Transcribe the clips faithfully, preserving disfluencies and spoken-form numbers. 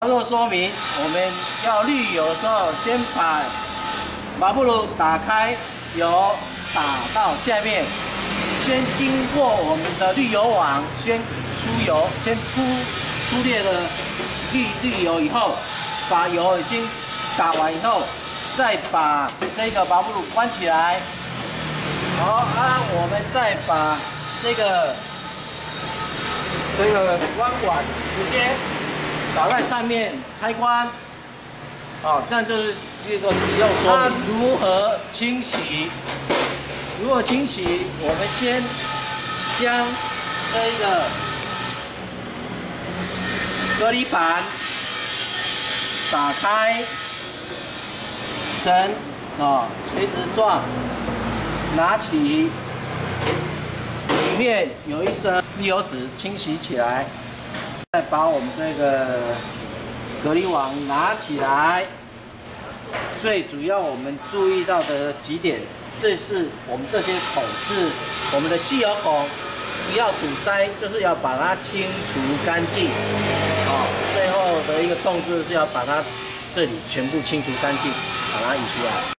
操作说明：我们要滤油的时候，先把马布鲁打开，油打到下面，先经过我们的滤油网，先出油，先出出列的滤滤油以后，把油已经打完以后，再把这个马布鲁关起来。好啊，我们再把这个这个弯管直接打在上面，开关。好，这样就是这个使用说明。那如何清洗？如何清洗？我们先将这个隔离板打开成啊垂直状，拿起，里面有一张沥油纸，清洗起来。再把我们这个隔离网拿起来。最主要我们注意到的几点，这是我们这些孔是我们的吸油孔，不要堵塞，就是要把它清除干净。好，最后的一个动作是要把它这里全部清除干净，把它移出来。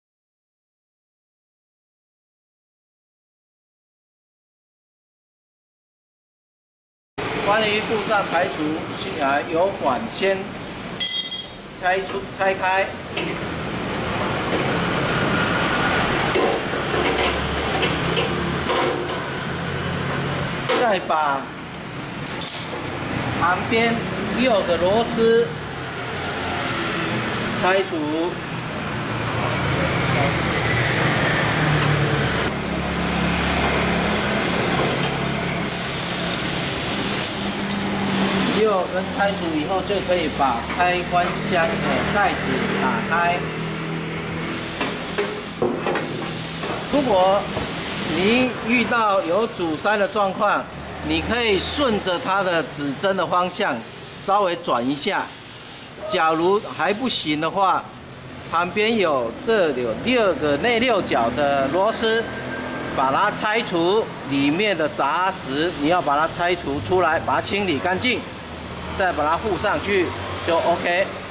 关于故障排除，先把油管先拆出拆开，再把旁边六个螺丝拆除。六根拆除以后，就可以把开关箱的盖子打开。如果你遇到有阻塞的状况，你可以顺着它的指针的方向稍微转一下。假如还不行的话，旁边有这里有六个内六角的螺丝，把它拆除，里面的杂质你要把它拆除出来，把它清理干净。再把它附上去就 OK。